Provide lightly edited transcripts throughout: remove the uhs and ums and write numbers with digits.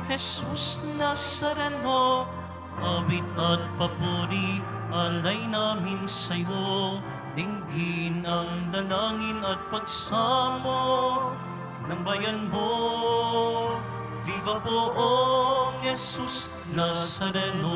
Jesus Nazareno, awit at papuri, alay namin sa'yo. Dinggin ang dalangin at pagsamo ng bayan mo. Viva poong Jesus Nazareno.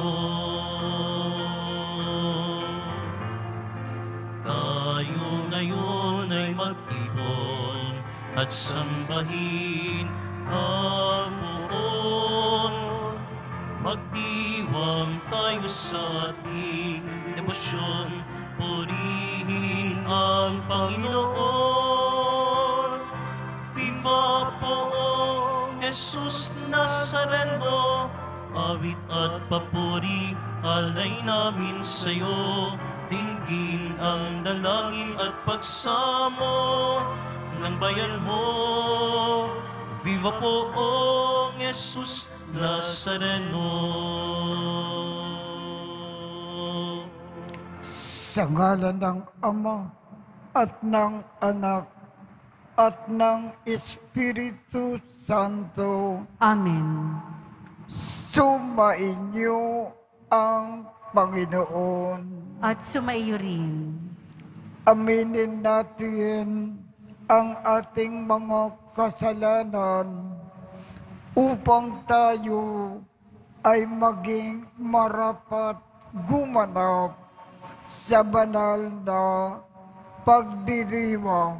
Tayo ngayon ay magtipon at sambahin ang poon. Magdiwang tayo sa ating debosyon, purihin ang Panginoon. Viva poong Jesus Nazareno, awit at papuri, alay namin sa'yo. Dinggin ang dalangin at pagsamo ng bayan mo. Viva poong Jesus Nazareno. Sa ngalan ng Ama at ng Anak at ng Espiritu Santo. Amen. Sumainyo ang Panginoon. At sumaiyo rin. Aminin natin ang ating mga kasalanan upang tayo ay maging marapat gumanap sa banal na pagdiriwang.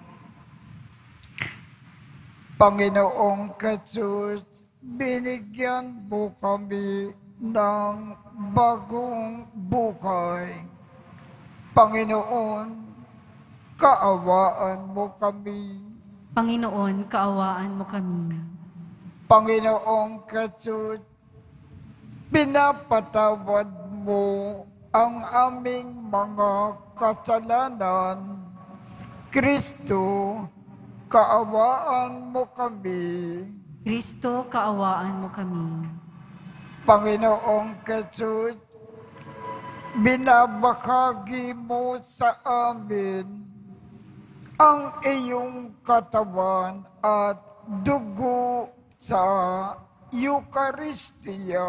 Panginoong Jesus, binigyan mo kami ng bagong buhay. Panginoon, kaawaan mo kami. Panginoon, kaawaan mo kami. Panginoong Jesus, pinapatawad mo ang aming mga kasalanan. Kristo, kaawaan mo kami. Kristo, kaawaan mo kami. Panginoong Jesus, binabahagi mo sa amin ang iyong katawan at dugo sa Eucharistia.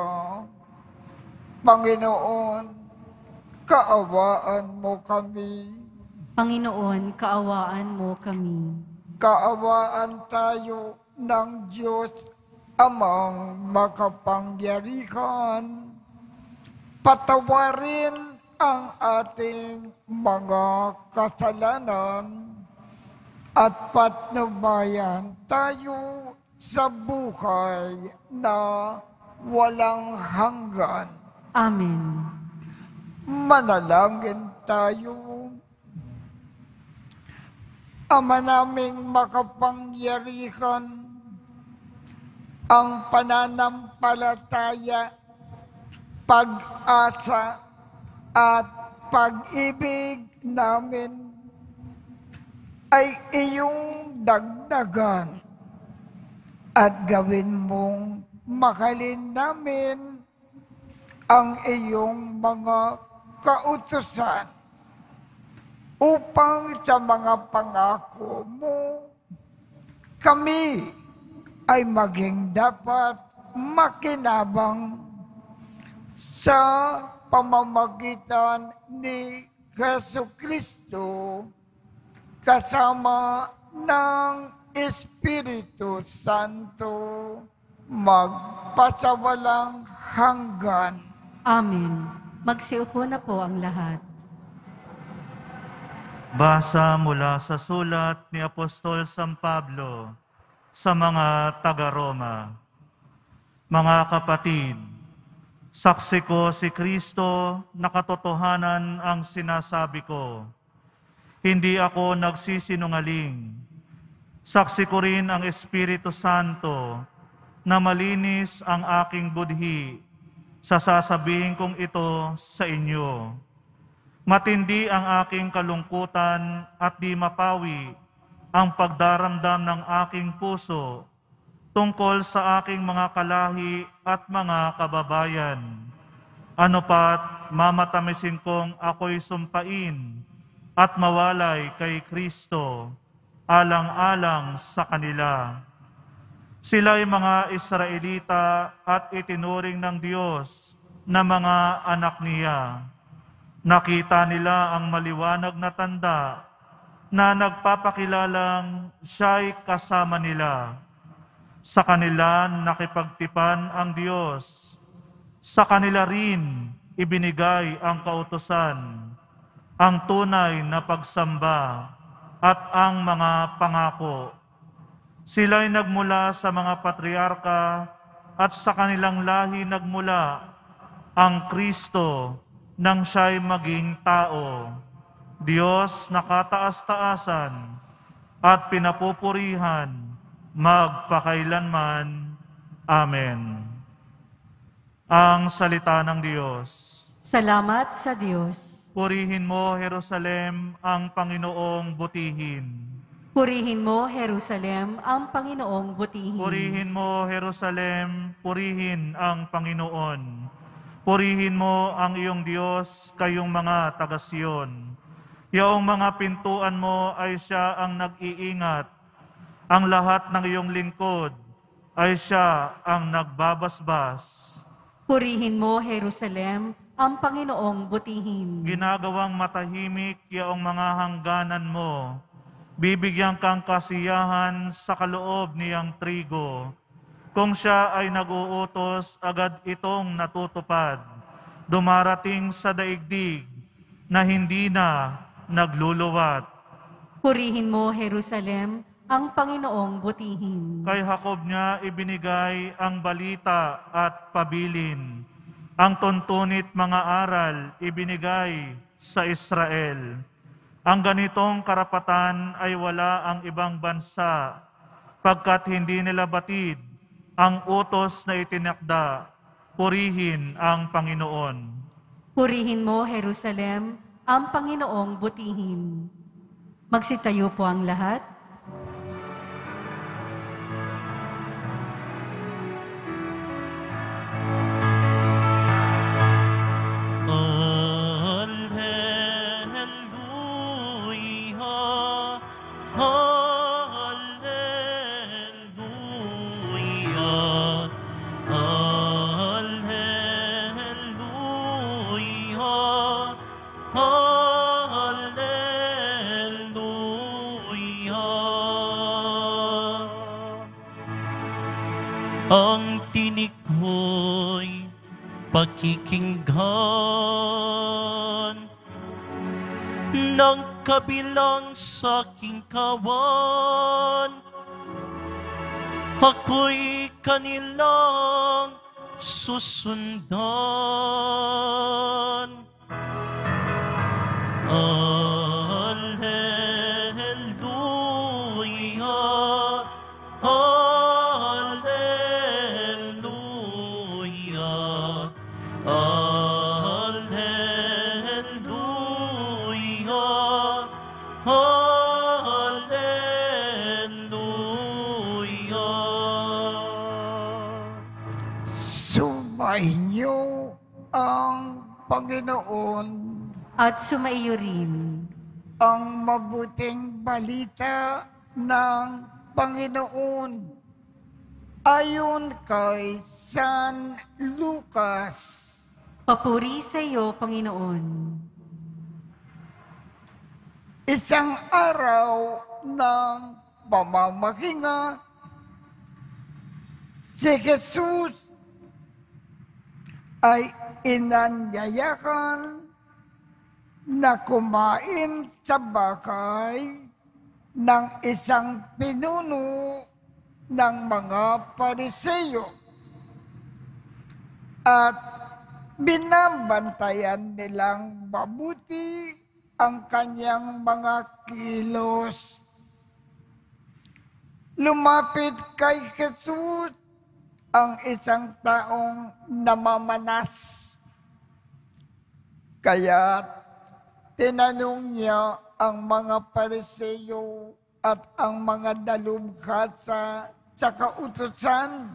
Panginoon, kaawaan mo kami. Panginoon, kaawaan mo kami. Kaawaan tayo ng Diyos Amang makapangyarihan. Patawarin ang ating mga kasalanan at patnubayan tayo sa buhay na walang hanggan. Amen. Manalangin tayo. Ama naming makapangyarihan, ang pananampalataya, pag-asa at pag-ibig namin ay iyong dagdagan at gawin mong mahalin namin ang iyong mga kautusan upang sa mga pangako mo kami ay maging dapat makinabang sa pamamagitan ni Jesucristo kasama ng Espiritu Santo magpasawalang hanggan. Amen. Magsiupo na po ang lahat. Basa mula sa sulat ni Apostol San Pablo sa mga taga-Roma. Mga kapatid, saksi ko si Kristo na katotohanan ang sinasabi ko. Hindi ako nagsisinungaling. Saksi ko rin ang Espiritu Santo na malinis ang aking budhi sa sasabihin kong ito sa inyo. Matindi ang aking kalungkutan at di mapawi ang pagdaramdam ng aking puso tungkol sa aking mga kalahi at mga kababayan. Ano pat mamatamisin kong ako'y sumpain at mawalay kay Kristo, alang-alang sa kanila. Sila'y mga Israelita at itinuring ng Diyos na mga anak niya. Nakita nila ang maliwanag na tanda na nagpapakilalang siya'y kasama nila. Sa kanila nakipagtipan ang Diyos. Sa kanila rin ibinigay ang kautusan, ang tunay na pagsamba at ang mga pangako. Sila'y nagmula sa mga patriarka at sa kanilang lahi nagmula ang Kristo nang siya'y maging tao. Diyos na kataas-taasan at pinapupurihan magpakailanman. Amen. Ang salita ng Diyos. Salamat sa Diyos. Purihin mo, Jerusalem, ang Panginoong butihin. Purihin mo, Jerusalem, ang Panginoong butihin. Purihin mo, Jerusalem, purihin ang Panginoon. Purihin mo ang iyong Diyos, kayong mga taga-Siyon. Iyong mga pintuan mo ay siya ang nag-iingat. Ang lahat ng iyong lingkod ay siya ang nagbabasbas. Purihin mo, Jerusalem, ang Panginoong butihin. Ginagawang matahimik iyong mga hangganan mo. Bibigyan kang kasiyahan sa kaloob niyang trigo. Kung siya ay nag-uutos, agad itong natutupad. Dumarating sa daigdig na hindi na nagluluwat. Purihin mo, Jerusalem, ang Panginoong butihin. Kay Jacob niya ibinigay ang balita at pabilin. Ang tuntunit mga aral ibinigay sa Israel. Ang ganitong karapatan ay wala ang ibang bansa, pagkat hindi nila batid ang utos na itinakda. Purihin ang Panginoon. Purihin mo, Jerusalem, ang Panginoong butihin. Magsitayo po ang lahat. Ang tinig ko'y pakikinggan ng kabilang sa aking kawan. Ako'y kanilang susundan. Alleluia, Alleluia, Alleluia, Alleluia. Sumainyo ang Panginoon, At sumaiyo rin ang mabuting balita ng Panginoon ayon kay San Lucas. papuri sa iyo, Panginoon. Isang araw ng pamamahinga, si Jesus ay inanyayakan na kumain sa bahay ng isang pinuno ng mga Pariseo at binabantayan nilang mabuti ang kanyang mga kilos. Lumapit kay Jesus ang isang taong namamanas. Kaya tinanong niya ang mga Pariseo at ang mga dalubhasa sa kautusan,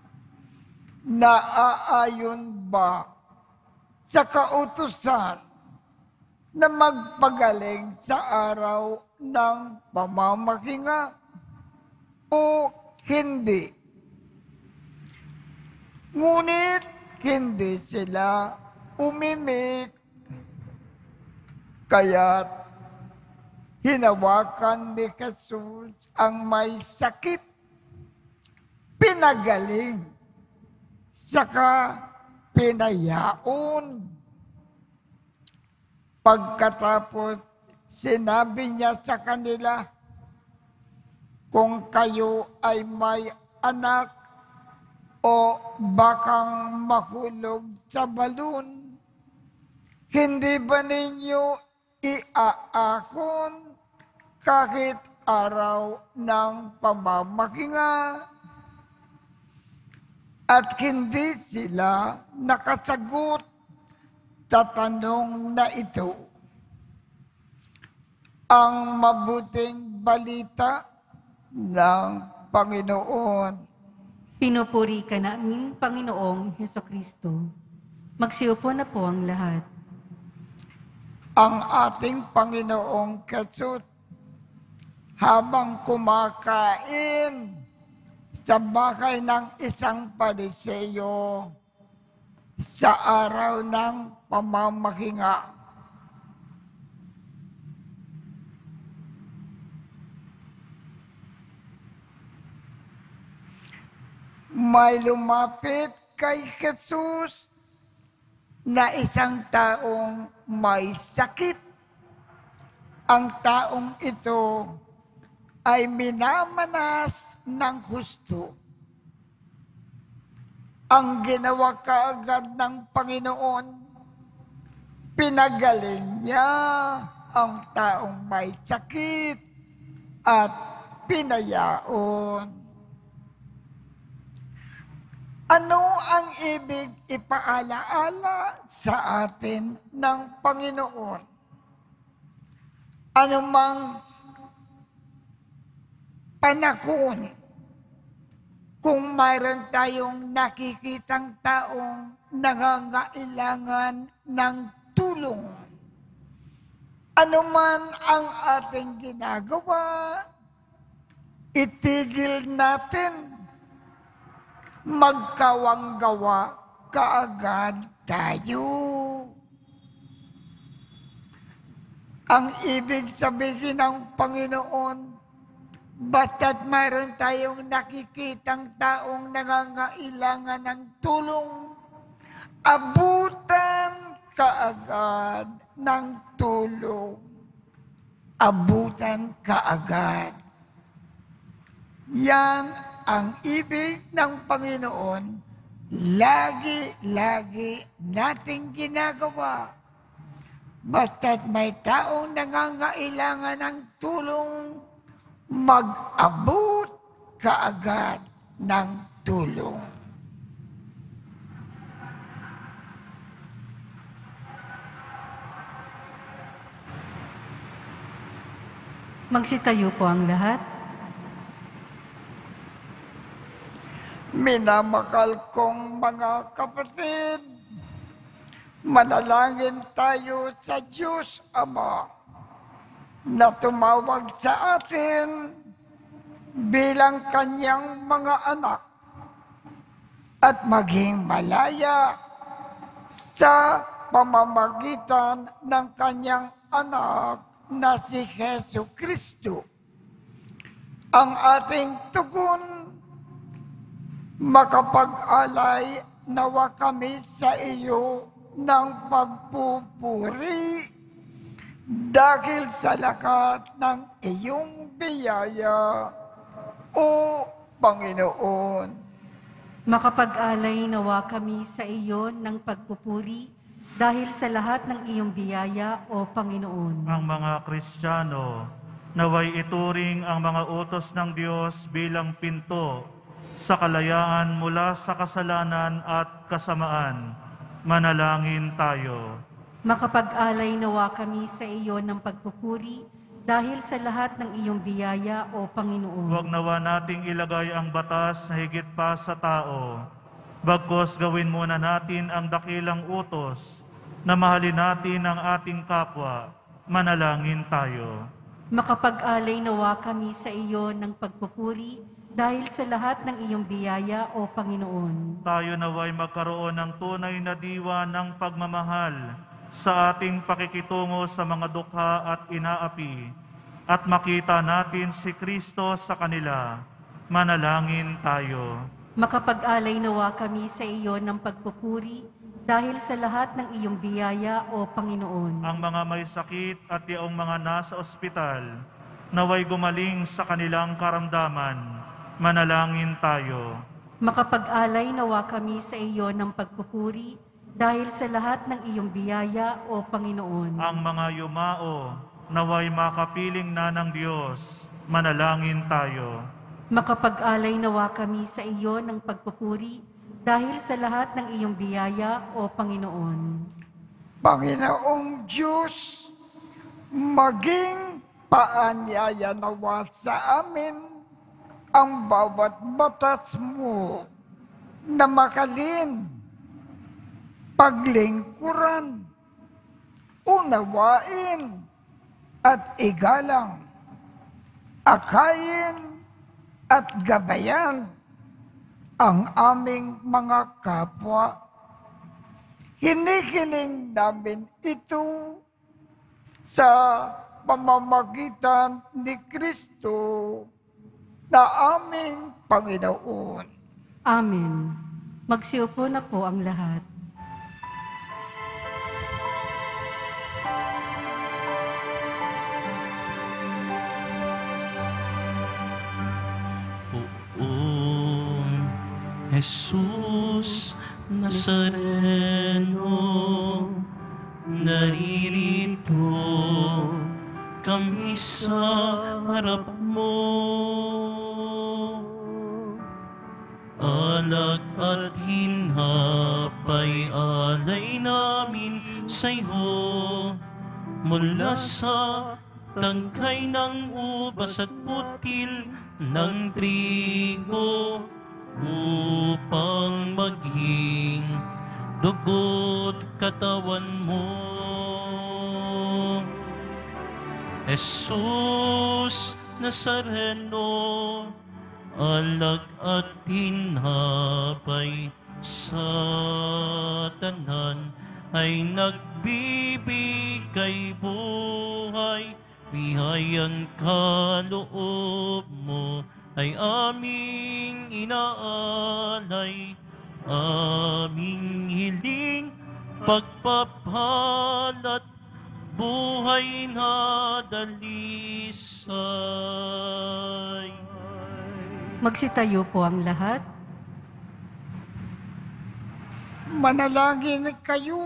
naaayon ba sa kautusan na magpagaling sa araw ng pamamahinga o hindi? Ngunit hindi sila umimik. Kaya't hinawakan ni Jesus ang may sakit, pinagaling, saka pinayaon. Pagkatapos, sinabi niya sa kanila, kung kayo ay may anak o bakang mahulog sa balon, hindi ba ninyo iaakon kahit araw ng pamamahinga? At hindi sila nakasagot sa tanong na ito. Ang mabuting balita ng Panginoon. Pinupuri ka namin, Panginoong Hesukristo. Magsiupo na po ang lahat. Ang ating Panginoong Jesus, habang kumakain sa bahay ng isang Pariseyo sa araw ng pamamahinga, may lumapit kay Jesus na isang taong may sakit. Ang taong ito ay minamanas ng husto. Ang ginawa kaagad ng Panginoon, pinagaling niya ang taong may sakit at pinayaon. Ano ang ibig ipaalaala sa atin ng Panginoon? Anumang panahon, kung mayroon tayong nakikitang taong nangangailangan ng tulong, anuman ang ating ginagawa, itigil natin, magkawanggawa kaagad tayo. Ang ibig sabihin ng Panginoon, basta't mayroon tayong nakikitang taong nangangailangan ng tulong, abutan kaagad ng tulong. Abutan kaagad. Yan ang ibig ng Panginoon, lagi-lagi nating ginagawa. Basta't may taong nangangailangan ng tulong, mag-abot kaagad ng tulong. Magsitayo po ang lahat. Minamakal kong mga kapatid, manalangin tayo sa Diyos Ama na tumawag sa atin bilang kanyang mga anak at maging malaya sa pamamagitan ng kanyang anak na si Jesucristo. Ang ating tugon, makapag-alay nawa kami sa iyo ng pagpupuri dahil sa lahat ng iyong biyaya, O Panginoon. Makapag-alay nawa kami sa iyo ng pagpupuri dahil sa lahat ng iyong biyaya, O Panginoon. Ang mga Kristiyano, naway ituring ang mga utos ng Diyos bilang pinto sa kalayaan mula sa kasalanan at kasamaan. Manalangin tayo. Makapag-alay nawa kami sa iyo ng pagpupuri dahil sa lahat ng iyong biyaya, O Panginoon. Huwag nawa nating ilagay ang batas na higit pa sa tao. Bagkus gawin muna natin ang dakilang utos na mahalin natin ang ating kapwa. Manalangin tayo. Makapag-alay nawa kami sa iyo ng pagpupuri dahil sa lahat ng iyong biyaya, O Panginoon. Tayo naway magkaroon ng tunay na diwa ng pagmamahal sa ating pakikitungo sa mga dukha at inaapi, at makita natin si Kristo sa kanila. Manalangin tayo. Makapag-alay nawa kami sa iyo ng pagpupuri dahil sa lahat ng iyong biyaya, O Panginoon. Ang mga may sakit at yaong mga nasa ospital, naway gumaling sa kanilang karamdaman. Manalangin tayo. Makapag-alay nawa kami sa iyo ng pagpupuri dahil sa lahat ng iyong biyaya, O Panginoon. Ang mga yumao, naway makapiling na ng Diyos. Manalangin tayo. Makapag-alay nawa kami sa iyo ng pagpupuri dahil sa lahat ng iyong biyaya, O Panginoon. Panginoong Diyos, maging paanyaya nawa sa amin ang bawat batas mo na makalin, paglingkuran, unawain at igalang, akayin at gabayan ang aming mga kapwa. Hinihiling namin ito sa pamamagitan ni Kristo na aming Panginoon. Amen. Magsiupo na po ang lahat. Jesus Nazareno, naririto kami sa harap mo. Alak at hinapay alay namin sa'yo, mula sa tangkay ng ubas at putil ng trigo, upang maging dugo't katawan mo. Jesus Nazareno, alak at hinapay sa tanan ay nagbibigay buhay. Biyayang kaloob mo ay aming inaalay, aming hiling pagpapalat, buhay na dalisay. Magsitayo po ang lahat. Manalangin kayo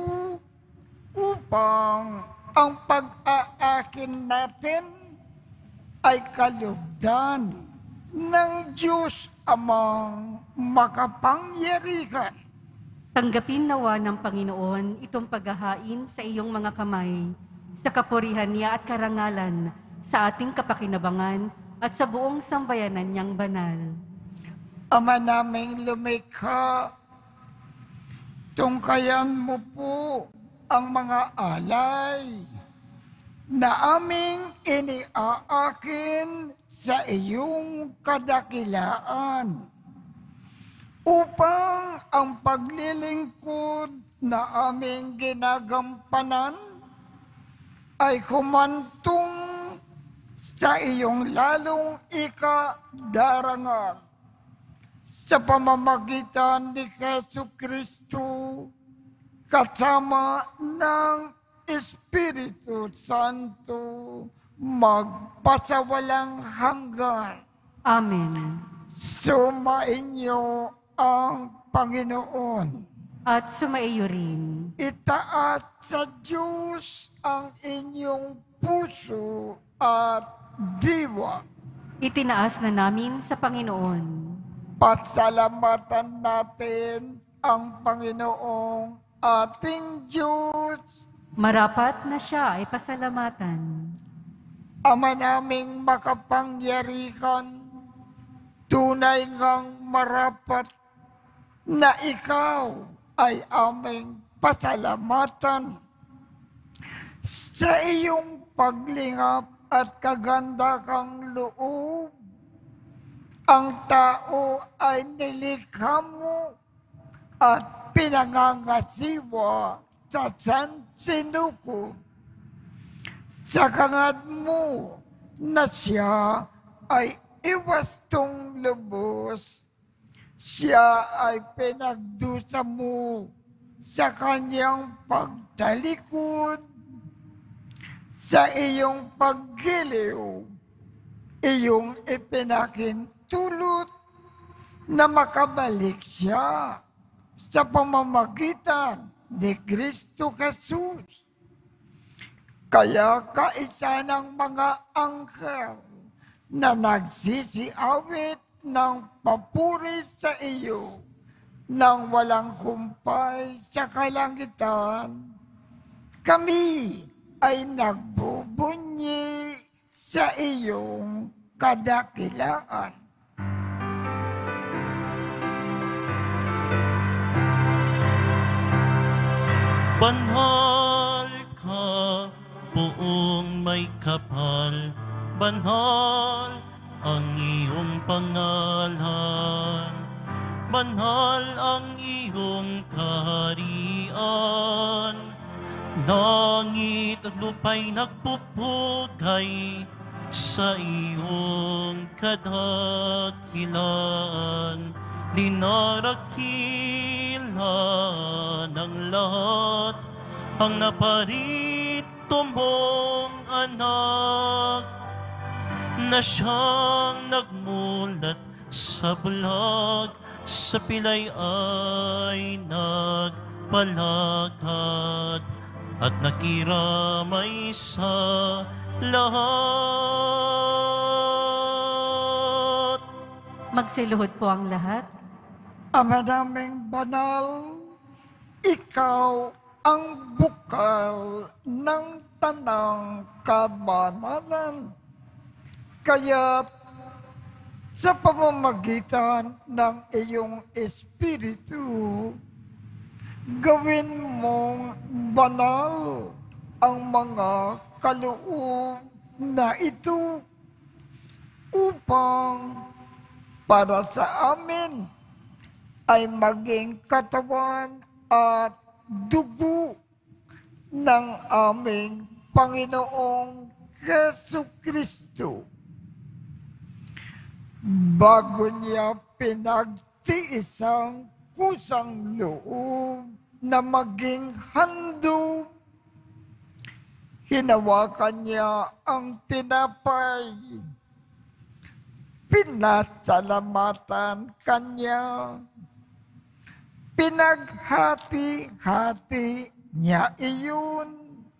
upang ang pag-aakin natin ay kalugdan ng Diyos Amang makapangyarihan. Tanggapin nawa ng Panginoon itong paghahain sa iyong mga kamay, sa kapurihan niya at karangalan, sa ating kapakinabangan at sa buong sambayanan niyang banal. Ama naming lumikha, tungkayan mo po ang mga alay na aming iniaakin sa iyong kadakilaan, upang ang paglilingkod na aming ginagampanan ay kumantong sa iyong lalong ikadarangal sa pamamagitan ni Jesucristo kasama ng Espiritu Santo magpasawalang hanggan. Amen. Sumainyo ang Panginoon. At sumaiyo rin. Itaat sa Diyos ang inyong puso at diwa. Itinaas na namin sa Panginoon. Pasalamatan natin ang Panginoong ating Diyos. Marapat na siya ay pasalamatan. Ama naming makapangyarihan, tunay ngang marapat na ikaw ay aming pasalamatan sa iyong paglingap at kaganda kang loob ang tao ay nilikha mo at pinangangasiwa sa sansinukob. Sa kangad mo na siya ay iwastong lubos, siya ay pinagdusa mo sa kanyang pagtalikod. Sa iyong paggiliw, iyong ipinakintulot na makabalik siya sa pamamagitan ni Kristo Jesus. Kaya kaisa ng mga anghel na nagsisiawit ng papuri sa iyo nang walang humpay sa kalangitan, kami ay nagbubunyi sa iyong kadakilaan. Banal ka, buong may kapal, banal ang iyong pangalan, banal ang iyong kaharian. Langit at lupa'y nagpupugay sa iyong kadakilaan. Dinarakila ng lahat ang naparito mong anak na siyang nagmulat sa bulag, sa pilay ay nagpalakad at nakiramay sa lahat. Magsiluhod po ang lahat. Ama naming banal, ikaw ang bukal ng tanang kabanalan. Kaya sa pamamagitan ng iyong Espiritu, gawin mong banal ang mga kaloob na ito upang para sa amin ay maging katawan at dugo ng aming Panginoong Jesucristo. Bago niya pinagtiis ang kusang loob na maging handog, hinawakan niya ang tinapay, pinasalamatan kanya, pinaghati-hati niya iyon,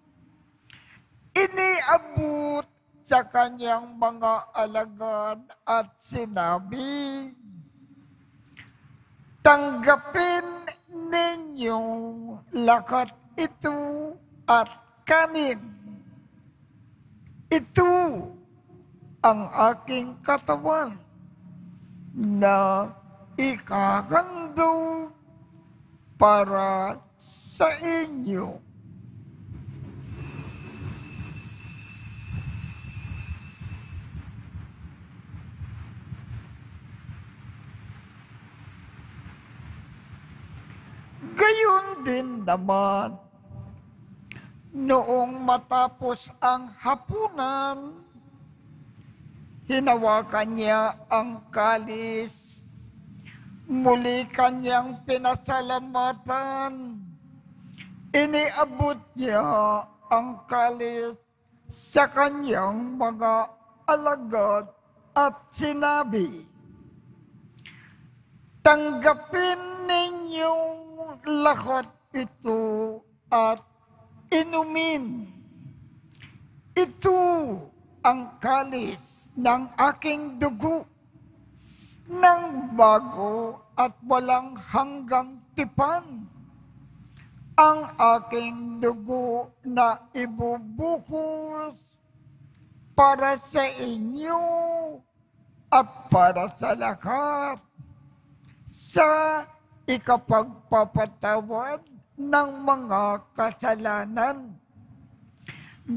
iniabot sa kanyang mga alagad at sinabi, tanggapin ninyong lakat ito at kanin. Ito ang aking katawan na ikahandog para sa inyo. Gayon din naman, noong matapos ang hapunan, hinawakan niya ang kalis, muli kanyang pinasalamatan, iniabot niya ang kalis sa kanyang mga alagad at sinabi, tanggapin ninyong lahat ito at inumin. Ito ang kalis ng aking dugo, ng bago at walang hanggang tipan. Ang aking dugo na ibubuhos para sa inyo at para sa lahat sa ikapagpapatawad ng mga kasalanan.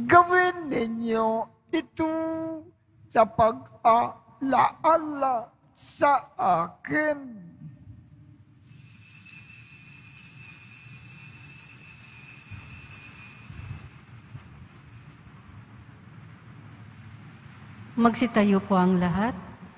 Gawin ninyo ito sa pag-alaala sa akin. Magsitayo po ang lahat.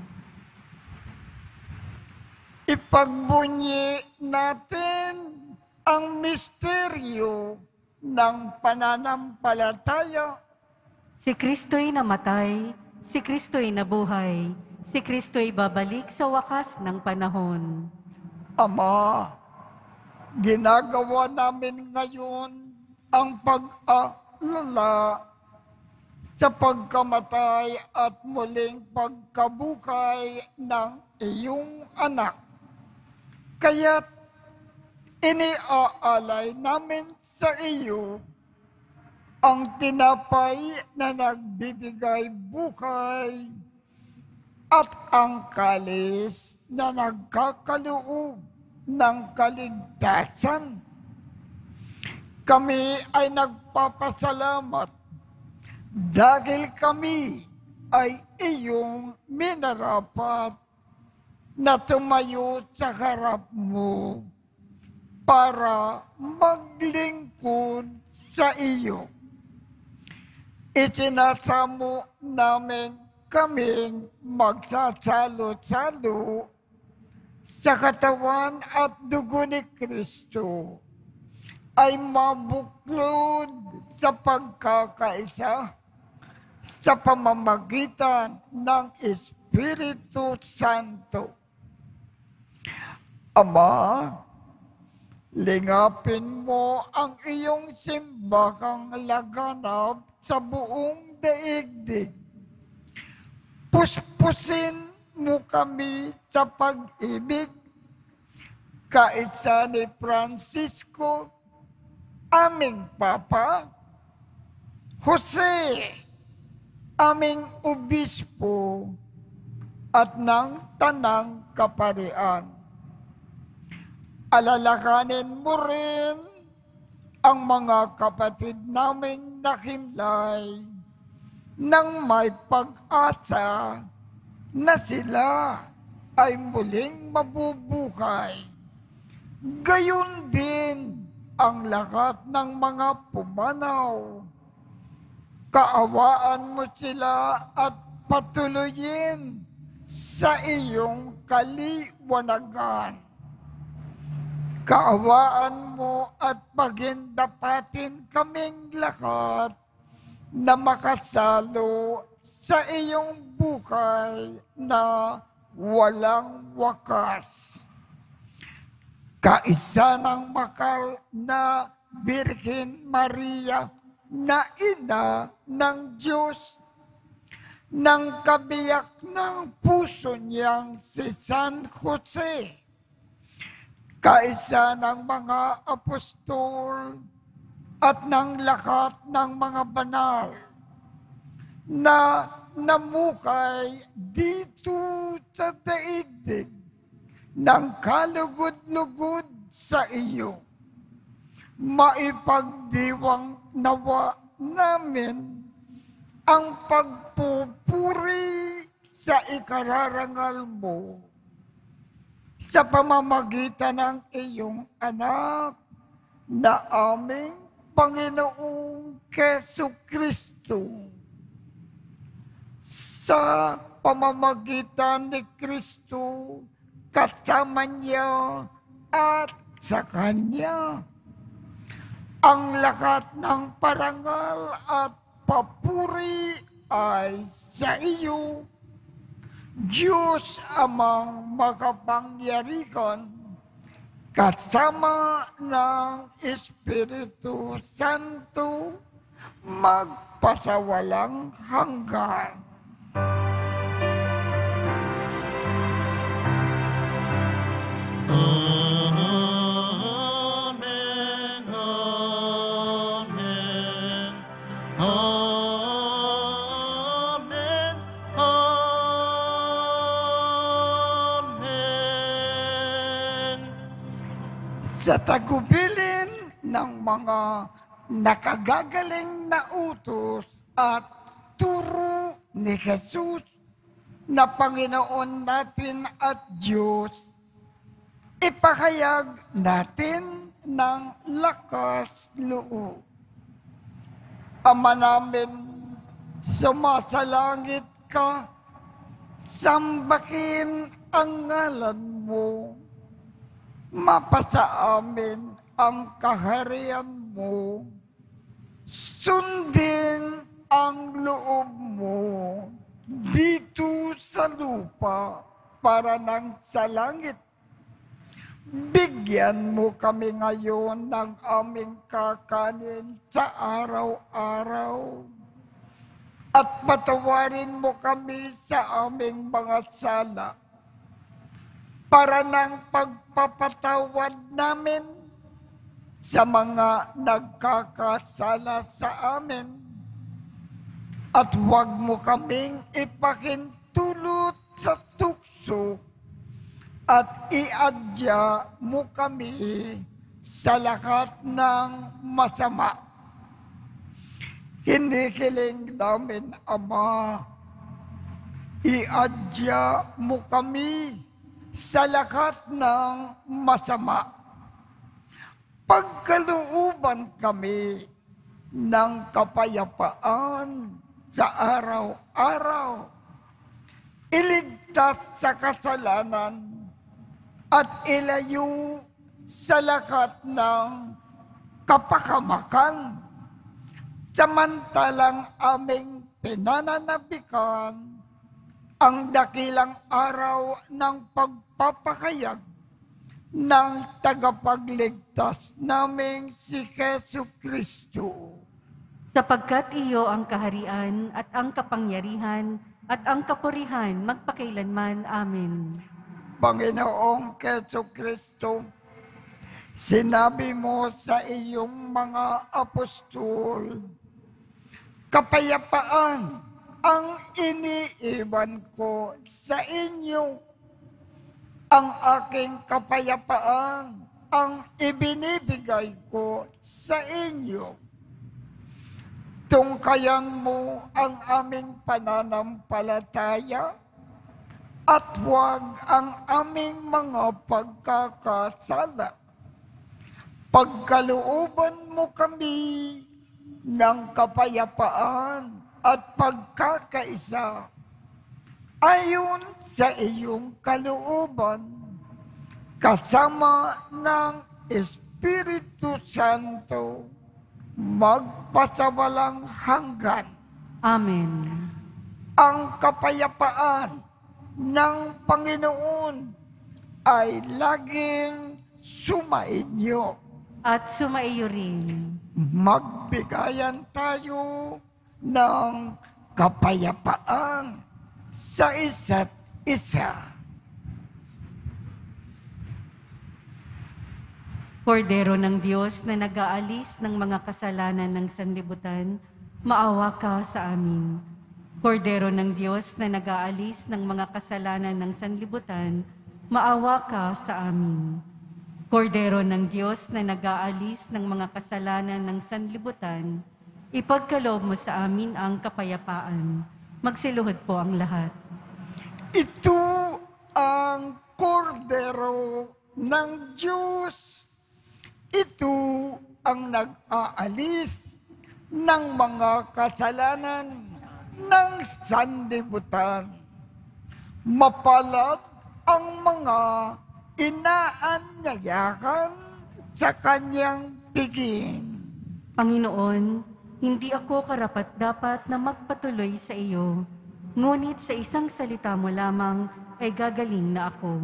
Ipagbunyi natin ang misteryo ng pananampalataya. Si Kristo'y namatay, si Kristo'y nabuhay, si Kristo'y babalik sa wakas ng panahon. Ama, ginagawa namin ngayon ang pag-aalala sa pagkamatay at muling pagkabuhay ng iyong anak. Kaya't iniaalay namin sa iyo ang tinapay na nagbibigay buhay at ang kalis na nagkakaloob ng kaligtasan. Kami ay nagpapasalamat dahil kami ay iyong minarapat na tumayo sa harap mo para maglingkod sa iyo. Isinasamo namin kaming magsasalo-salo sa katawan at dugo ni Kristo ay mabuklod sa pagkakaisa sa pamamagitan ng Espiritu Santo. Ama, lingapin mo ang iyong simbahang laganap sa buong daigdig. Puspusin mo kami sa pag-ibig, kaisa ni Francisco, aming Papa, Jose, aming Obispo, at ng Tanang Kaparian. Alalakanin mo rin ang mga kapatid naming nakimlay nang may pag-asa na sila ay muling mabubuhay. Gayon din ang lahat ng mga pumanaw. Kaawaan mo sila at patuloyin sa iyong kaliwanagan. Kaawaan mo at pagindapatin kaming lahat na makasalo sa iyong buhay na walang wakas. Kaisa ng makal na Birhen Maria na ina ng Diyos, ng kabiyak ng puso niyang si San Jose, kaisa ng mga apostol at ng lahat ng mga banal na namuhay dito sa daigdig ng kalugod-lugod sa iyo. Maipagdiwang nawa namin ang pagpupuri sa ikararangal mo sa pamamagitan ng iyong anak na aming Panginoong Jesucristo. Sa pamamagitan ni Kristo, kasama niya at sa Kanya, ang lahat ng parangal at papuri ay sa iyo, Diyos amang makapangyarihan, kasama ng Espiritu Santo, magpasawalang hanggan. Amen, amen, amen, amen. Sa tagubilin ng mga nakagagaling na utos at turo ni Jesus, na Panginoon natin at Diyos, ipahayag natin ng lakas loob. Ama namin, sumasalangit ka, sambahin ang ngalan mo, mapasa amin ang kaharian mo, sundin ang loob mo dito sa lupa para nang sa langit. Bigyan mo kami ngayon ng aming kakanin sa araw-araw. At patawarin mo kami sa aming mga sala para ng pagpapatawad namin sa mga nagkakasala sa amin. At huwag mo kaming ipahintulot sa tukso at iadya mo kami sa lahat ng masama. Hinihiling namin, Ama, iadya mo kami sa lahat ng masama. Pagkalooban kami ng kapayapaan sa araw-araw, iligtas sa kasalanan at ilayo sa lahat ng kapakamakan, samantalang aming pinananabikan ang dakilang araw ng pagpapahayag ng tagapagligtas naming si Jesucristo. Sapagkat iyo ang kaharian at ang kapangyarihan at ang kapurihan magpakailanman. Amen. Panginoong Jesucristo, sinabi mo sa iyong mga apostol, kapayapaan ang iniiwan ko sa inyo. Ang aking kapayapaan ang ibinibigay ko sa inyo. Tungkayan mo ang aming pananampalataya at huwag ang aming mga pagkakasala. Pagkalooban mo kami ng kapayapaan at pagkakaisa ayon sa iyong kalooban, kasama ng Espiritu Santo, magpasawalang hanggan. Amen. Ang kapayapaan ng Panginoon ay laging sumainyo. At sumaiyo rin. Magbigayan tayo ng kapayapaan sa isa't isa. Kordero ng Diyos na nag-aalis ng mga kasalanan ng sanlibutan, maawa ka sa amin. Kordero ng Diyos na nag-aalis ng mga kasalanan ng sanlibutan, maawa ka sa amin. Kordero ng Diyos na nag-aalis ng mga kasalanan ng sanlibutan, ipagkaloob mo sa amin ang kapayapaan. Magsiluhod po ang lahat. Ito ang kordero ng Diyos. Ito ang nag-aalis ng mga kasalanan ng sanlibutan. Mapalad ang mga inaanyayahan sa kanyang piging. Panginoon, hindi ako karapat-dapat na magpatuloy sa iyo, ngunit sa isang salita mo lamang ay gagaling na ako.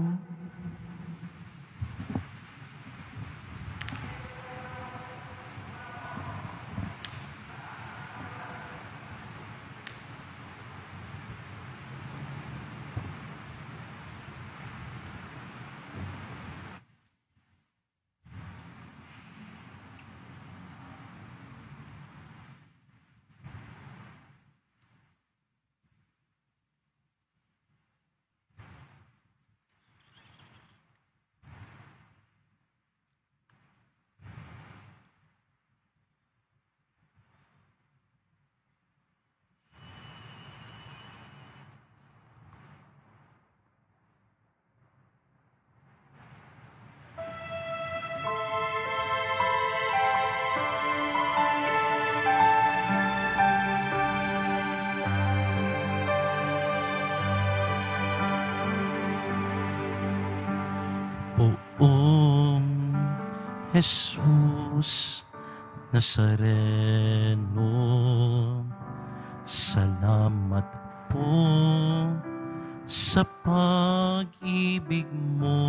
Poong Jesus Nazareno, salamat po sa pag-ibig mo.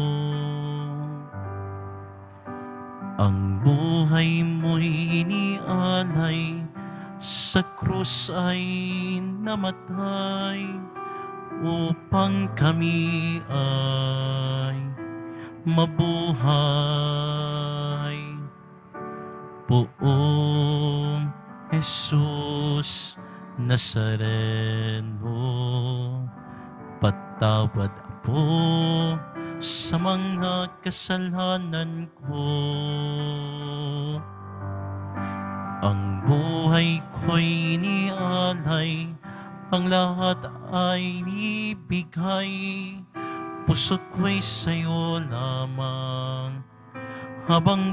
Ang buhay mo'y inialay, sa krus ay namatay, upang kami ay mabuhay. Poong Jesus Nazareno, patawad po sa mga kasalanan ko. Ang buhay ko'y inialay, ang lahat ay ibigay, puso ko'y sa'yo lamang habang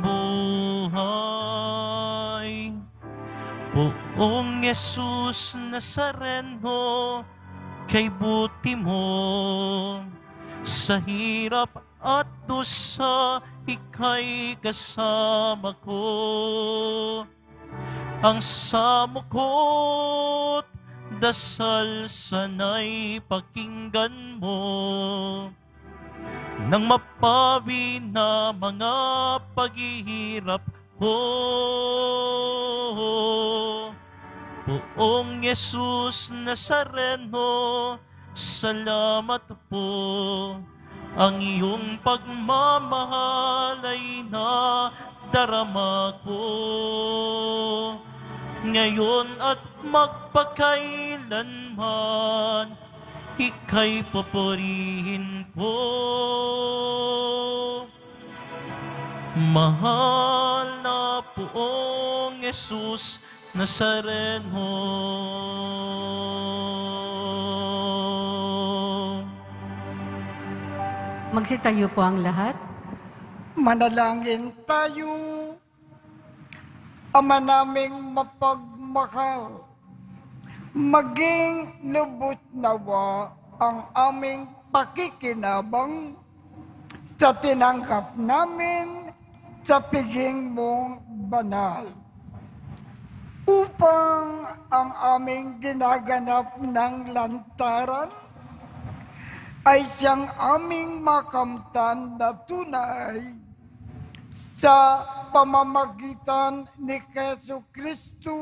buhay. Poong Jesus Nazareno, kay buti mo, sa hirap at dusa, ika'y kasama ko. Ang samo ko't dasal sana'y pakinggan mo, nang mapawi na mga paghihirap ko. Poong Jesus Nazareno, salamat po. Ang iyong pagmamahal ay nadarama ko, ngayon at magpakailanman, ika'y papurihin ko. Mahal na Poong Jesus Nazareno, Magsitayo po ang lahat. Manalangin tayo. Ama naming mapagmahal, maging lubot nawa ang aming pakikinabang sa tinanggap namin sa piging mong banal, upang ang aming ginaganap ng lantaran ay siyang aming makamtan na tunay sa pamamagitan ni Jesucristo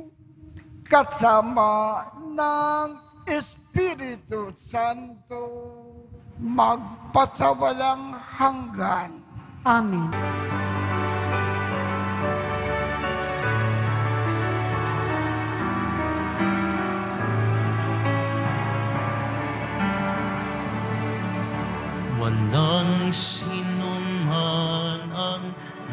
kasama ng Espiritu Santo magpasawalang hanggan. Amen. Walang sinuman ang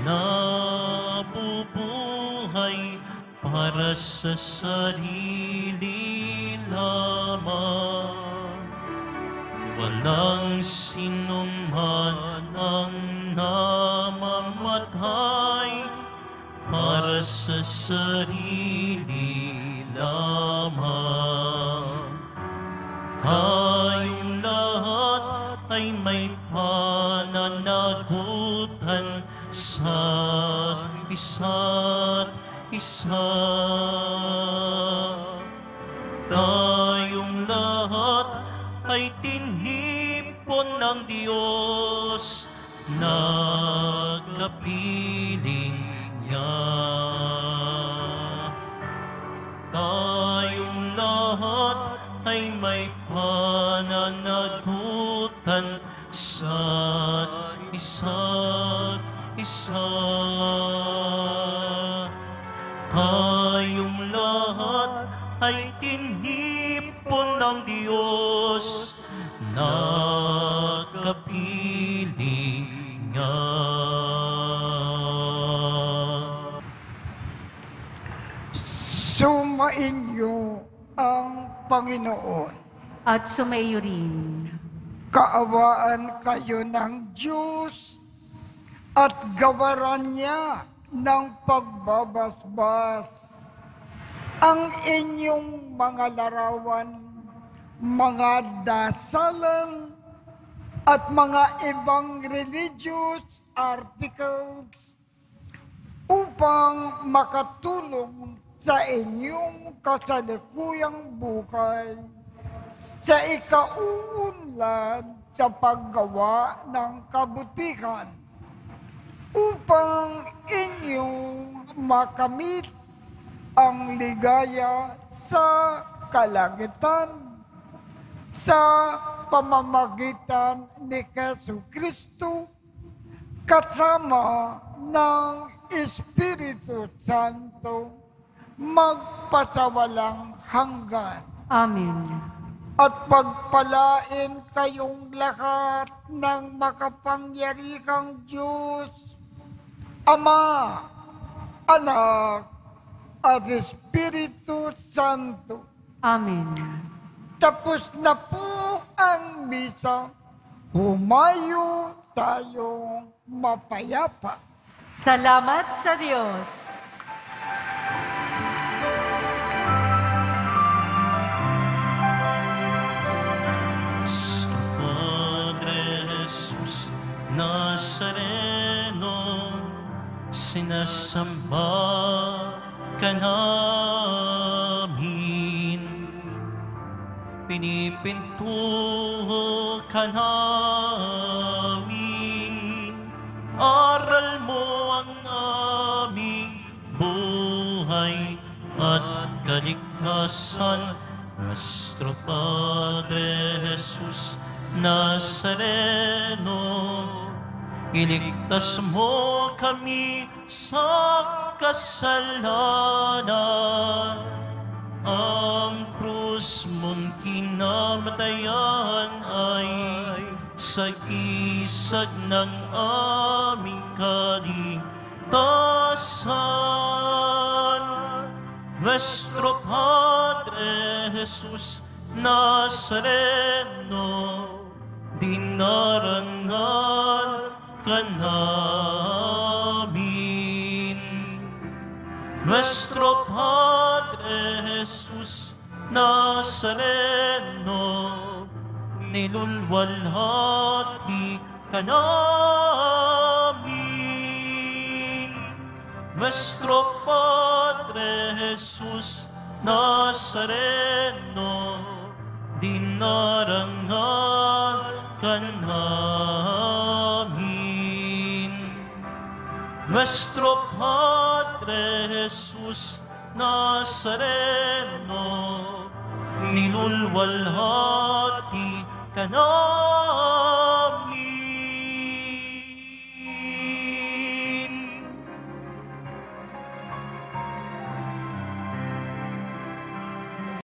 nabubuhay para sa sarili lamang. Walang sinuman ang namamatay para sa sarili lamang. Tayong lahat ay may pananagutan sa isa't isa. Tayong lahat ay tinipon ng Diyos, nagkapiling niya. Tayong lahat ay may pananagutan sa isa't isa. Tayong lahat ay tinipon ng Diyos, nagkapiling niya. Sumainyo ang Panginoon. At sumaiyo rin. Kaawaan kayo ng Diyos at gawaran niya ng pagbabasbas ang inyong mga larawan, mga dasalan at mga ibang religious articles upang makatulong sa inyong kasalukuyang buhay sa ikauunlad sa paggawa ng kabutihan upang inyong makamit ang ligaya sa kalangitan sa pamamagitan ni Jesucristo kasama ng Espiritu Santo magpasawalang hanggan. Amen. At pagpalain kayong lahat ng makapangyarihang Diyos, Ama, Anak, at Espiritu Santo. Amen. Tapos na po ang misa, humayo tayong mapayapa. Salamat sa Diyos. Nuestro Padre Jesus Nazareno, sinasamba ka namin, pinipintuho ka namin, aral mo ang aming buhay at kaligtasan. Nuestro Padre Jesus Nazareno, iligtas mo kami sa kasalanan. Ang krus mong kinamatayan ay sagisag ng aming kaligtasan. Nuestro Padre Jesus Nazareno, dinarangal ka namin. Nuestro Padre Jesus Nazareno, nilulwalhati ka namin. Nuestro Padre Jesus Nazareno, dinarangal ka namin. Nuestro Padre Jesus Nazareno, nilulwalhati ka namin.